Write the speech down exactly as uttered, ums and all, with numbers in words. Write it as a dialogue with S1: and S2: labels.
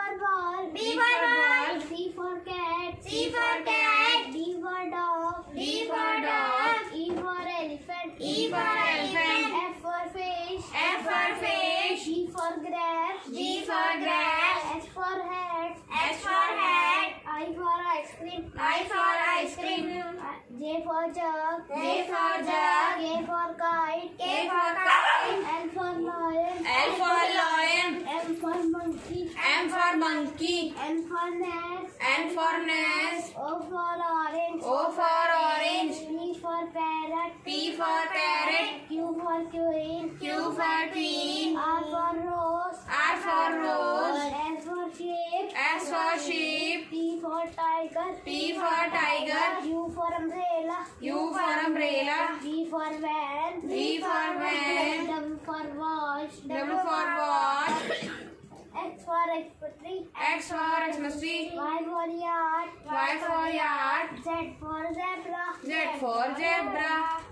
S1: for ball.
S2: B for ball.
S1: C for cat.
S2: C for cat.
S1: D for dog.
S2: D for dog.
S1: E for elephant.
S2: E for elephant.
S1: F for fish.
S2: F for fish.
S1: G for grapes.
S2: G for grapes.
S1: H for hat.
S2: H for hat.
S1: I for ice cream.
S2: I for ice cream.
S1: J for jug.
S2: J for jug.
S1: K for kite.
S2: K for kite.
S1: L for lion.
S2: L for lion.
S1: M for monkey.
S2: M for monkey.
S1: N for nest.
S2: N for nest.
S1: O for orange.
S2: O for orange.
S1: P for parrot.
S2: P for parrot.
S1: Q for queen.
S2: Q for queen.
S1: R for rose.
S2: R for rose.
S1: S for sheep.
S2: S for sheep.
S1: T for tiger.
S2: T for tiger.
S1: U for umbrella.
S2: U for umbrella.
S1: V for van.
S2: V for van.
S1: W for watch.
S2: W for watch.
S1: X for Xmas.
S2: X for Xmas tree.
S1: Y for yard.
S2: Y for yard.
S1: Z for zebra.
S2: Z for zebra.